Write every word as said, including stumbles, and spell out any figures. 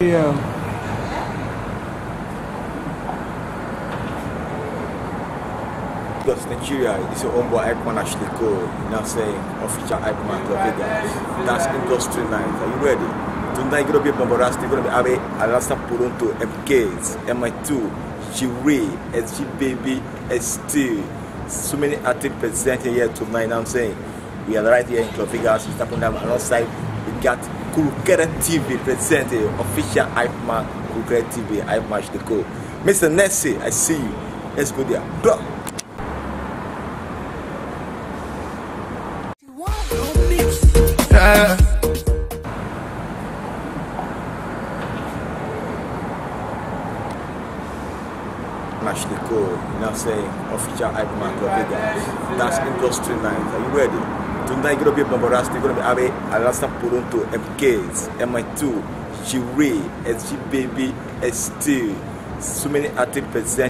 Yeah. Because Nigeria is your own boy Hypeman Ashley Cole, you know what I'm saying? Official Hypeman Club Vegas. That's industry night. Are you ready? Tonight you're gonna be Bomborasti, you're gonna be Abe, Alasta Puronto, M Ks, M I two, G-Ray, S G Baby, S T. So many artists presenting here tonight, you know what I'm saying? We are right here in Club Vegas, we're stepping down alongside, we got Kurukere T V presenting official Hypeman, Kurukere T V, Hypeman Ashley Cole. Mister Nessie, I see you. Let's go there. Go! Yeah. Ashley Cole, you know what I'm saying? Official Hypeman Club Vegas. That's industry night. Are you ready? Tonight you're gonna be Bomborasti, you're gonna be Abe, Alasta Puronto, M Ks, M I two, G-Ray, S G Baby, S T. So many artists present.